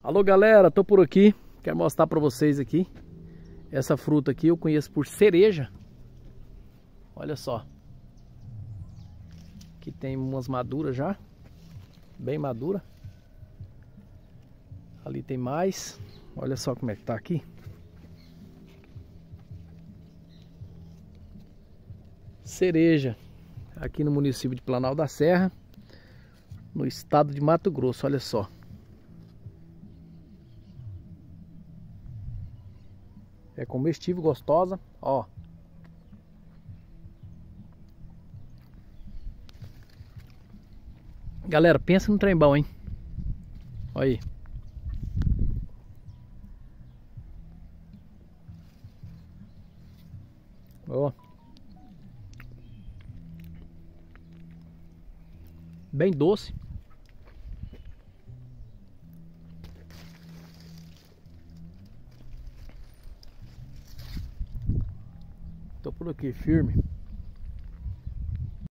Alô galera, tô por aqui, quero mostrar pra vocês aqui. Essa fruta aqui eu conheço por cereja. Olha só. Aqui tem umas maduras já, bem madura. Ali tem mais. Olha só como é que tá aqui. Cereja, aqui no município de Planalto da Serra, no estado de Mato Grosso, olha só. É comestível, gostosa, ó. Galera, pensa no trem bom, hein? Olha aí. Ó. Bem doce. Tô por aqui, firme.